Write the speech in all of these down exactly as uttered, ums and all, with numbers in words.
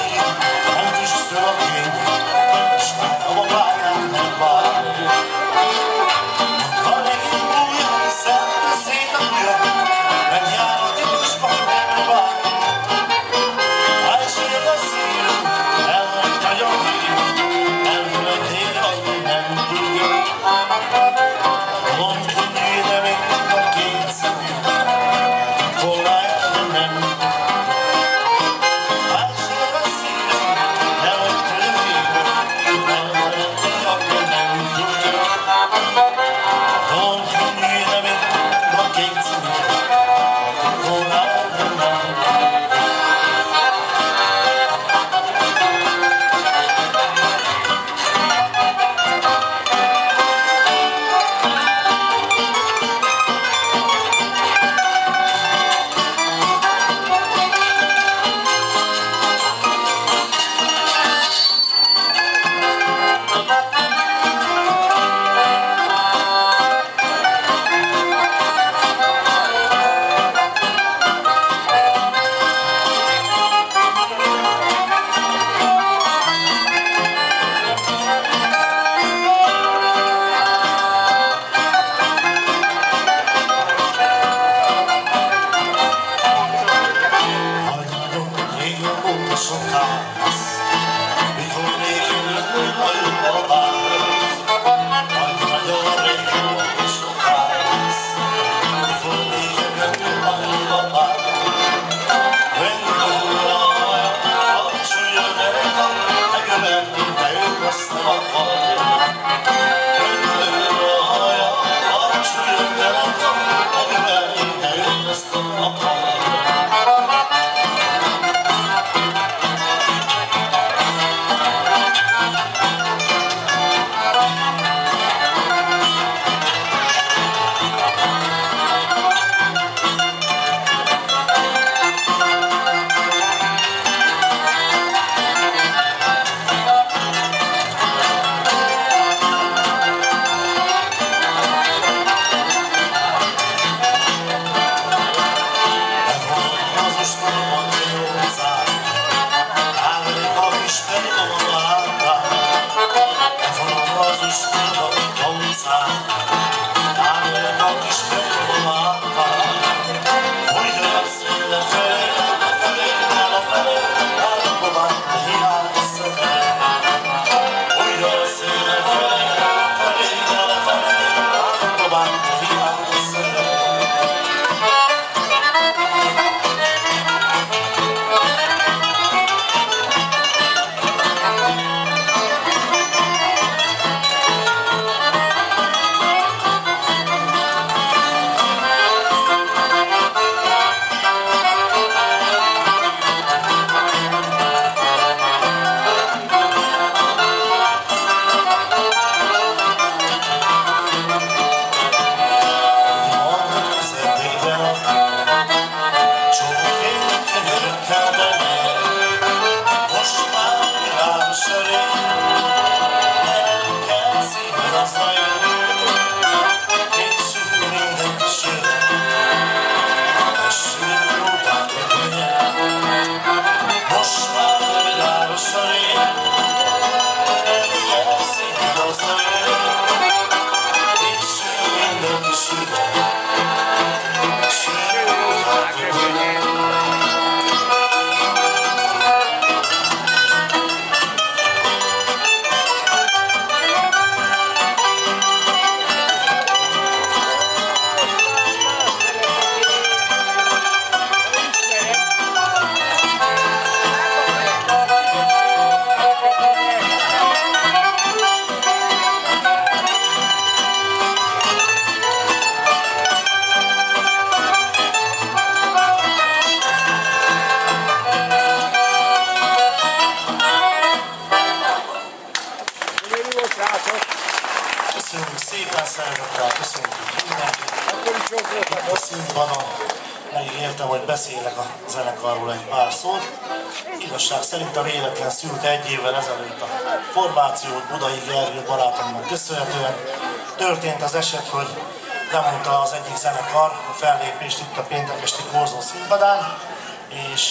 Beszélek a zenekarról egy pár szót. Igazság szerint a véletlen szült egy évvel ezelőtt a formációt Budai Gergő barátomnak köszönhetően. Történt az eset, hogy lemondta az egyik zenekar a fellépést itt a péntekesti Korzó színpadán, és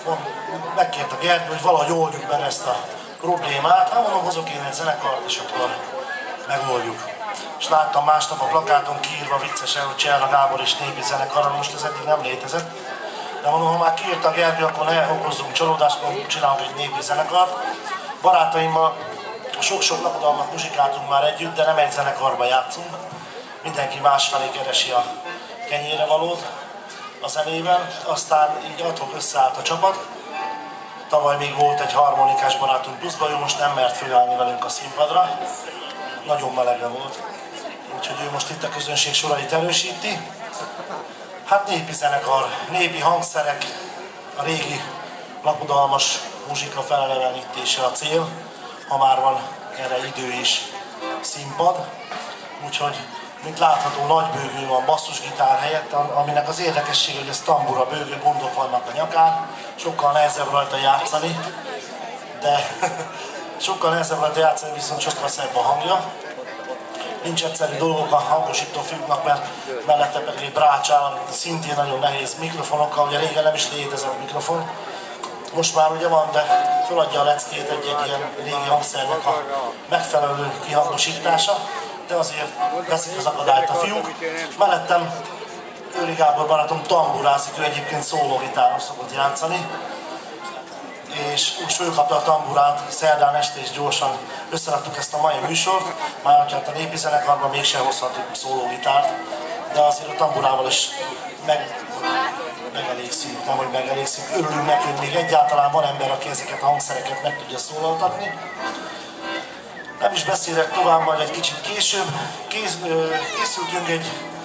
megkért a Gergő, hogy valahogy oldjuk meg ezt a problémát. Hát mondom, hozok én egy zenekart, és akkor megoldjuk. És láttam másnap a plakáton kiírva viccesen, hogy Cserna Gábor és népi zenekar, most ez eddig nem létezett. De mondom, ha már kiírta a Gergő, akkor ne okozzunk csalódást, mondjuk csinálunk egy népi zenekart. Barátaimmal sok-sok lakodalmat muzsikáltunk már együtt, de nem egy zenekarban játszunk. Mindenki másfelé keresi a kenyére valót a zenével, aztán így adhok összeállt a csapat. Tavaly még volt egy harmonikás barátunk pluszban, ő most nem mert fölállni velünk a színpadra. Nagyon melege volt, úgyhogy ő most itt a közönség sorait erősíti. Hát népi zenekar, népi hangszerek, a régi lakodalmas muzsika felelevenítése a cél, ha már van erre idő és színpad. Úgyhogy, mint látható, nagy bőgő van basszusgitár helyett, aminek az érdekessége, hogy ez tambura bőgő, gondok vannak a nyakán, sokkal nehezebb rajta játszani, de sokkal nehezebb rajta játszani, viszont sokkal szebb a hangja. Nincs egyszerű dolgok a hangosító fiúknak, mert mellette pedig egy brácsál, amit szintén nagyon nehéz mikrofonokkal, ugye régen nem is létezett mikrofon. Most már ugye van, de feladja a leckét egy, egy ilyen régi hangszernek a megfelelő kihangosítása, de azért veszik az akadályt a fiúk. Mellettem Őri Gábor barátom tamburázik, ő egyébként szólógitáron szokott játszani, és úgy fölkapta a tamburát szerdán este, és gyorsan összeraktuk ezt a mai műsort, már hogy hát a népi zenekarban mégsem hozhatunk szólógitárt, de azért a tamburával is meg, megelégszünk, nem hogy megelégszünk, örülünk neki, hogy még egyáltalán van ember, aki ezeket a hangszereket meg tudja szólaltatni. Nem is beszélek tovább, majd egy kicsit később. Kész, készültünk egy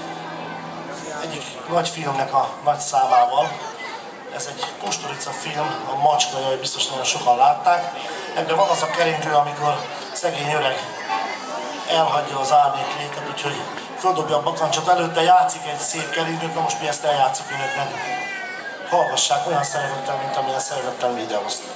egyik nagy filmnek a nagy számával. Ez egy Kusturica film, a Macska jaj, biztos nagyon sokan látták. Ebben van az a keringő, amikor szegény öreg elhagyja az árnyék létet, úgyhogy földobja a bakancsot, előtte játszik egy szép keringőt, na most mi ezt eljátszuk önöknek. Hallgassák olyan szeretettel, mint amilyen szeretettel mi idehoztuk.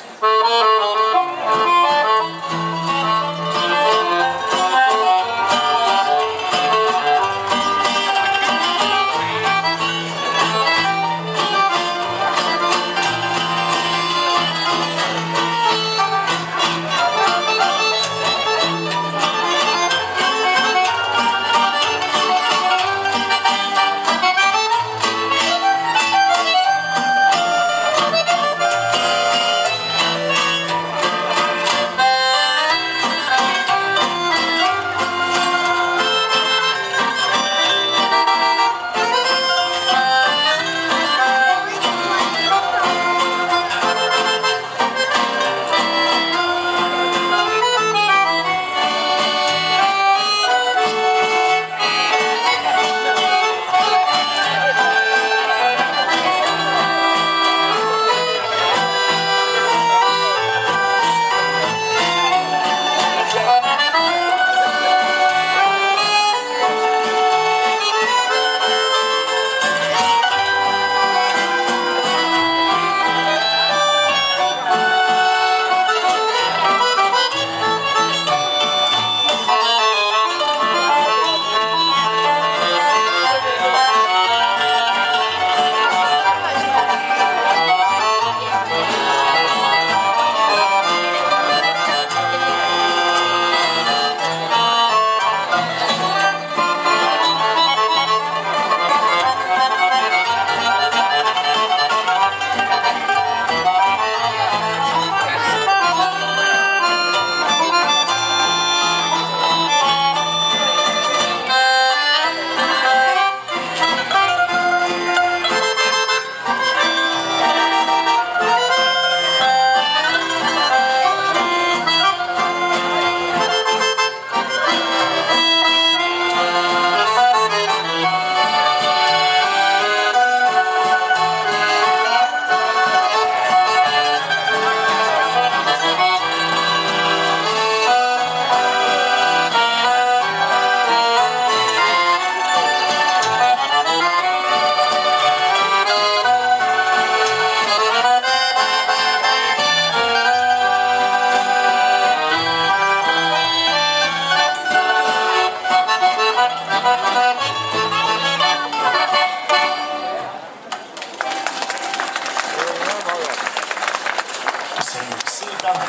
Aztán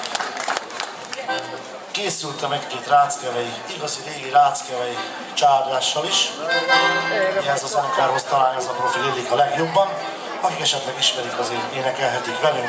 készültem egy-két ráckevei, igazi régi ráckevei csárgással is. Ez a zenekárhoz talán ez a profil illik a legjobban. Akik esetleg ismerik, azért énekelhetik velünk.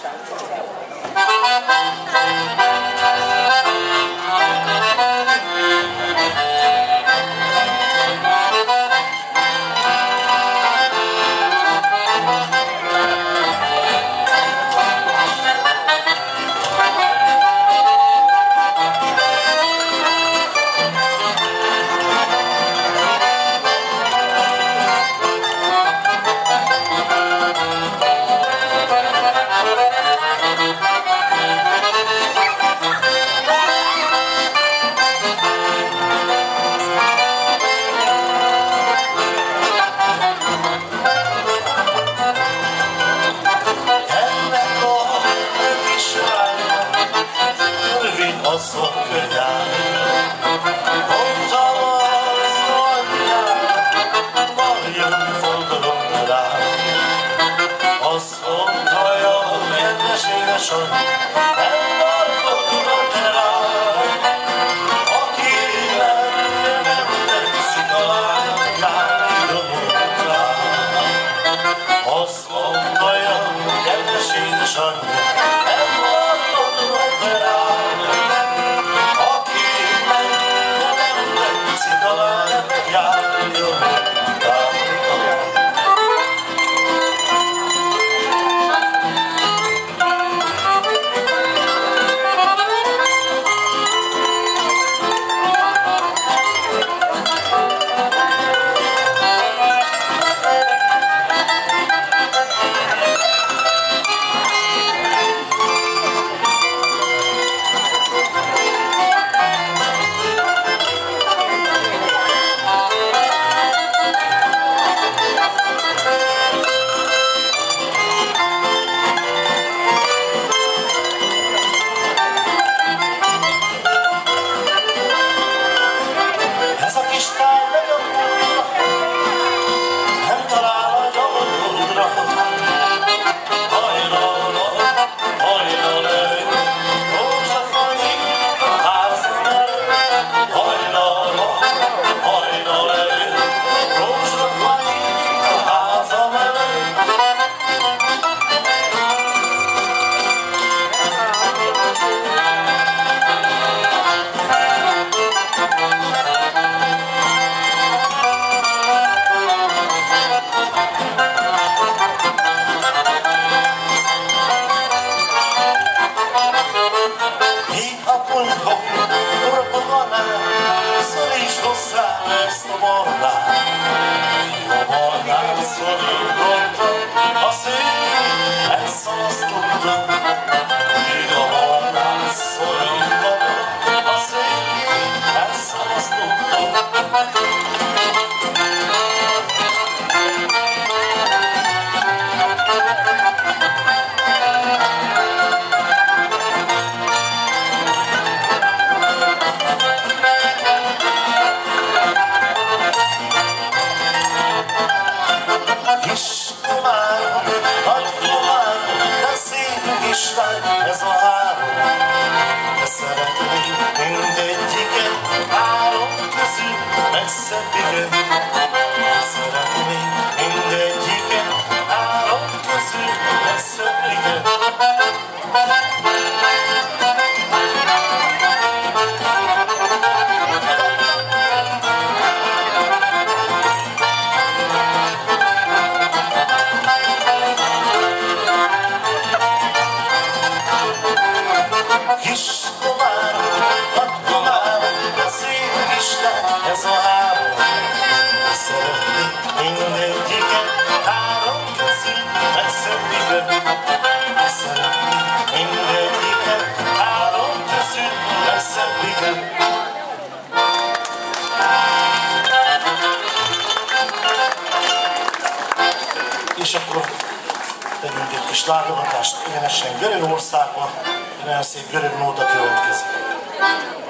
És akkor tegyünk egy kis látogatást egyenesen Görögországba, nagyon szép görög nóta következik.